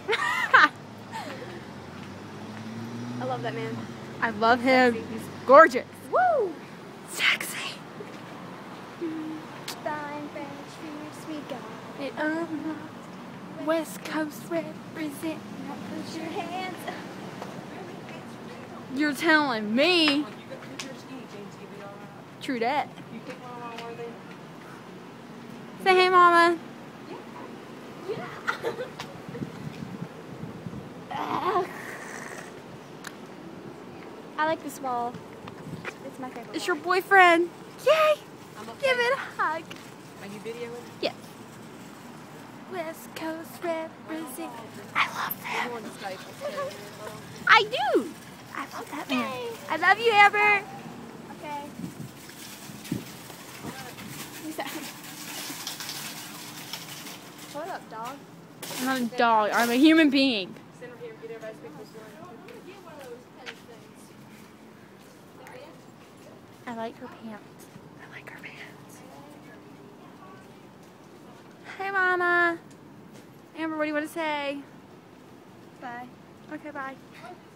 I love that man. I love him. He's gorgeous. Woo! Sexy. Fine French fierce we got. It West Coast represent. Now put your hands up. You're telling me. True that. Say hey, Mama. I like this wall. It's my favorite. It's your boyfriend. Yay! Give it a hug. Are you videoing? Yes. West Coast represent. I love them. I do. I love that man. I love you, Amber. Okay. Shut up, dog. I'm not a dog. I'm a human being. I like her pants. I like her pants. Hey, Mama. Amber, what do you want to say? Bye. Okay, bye.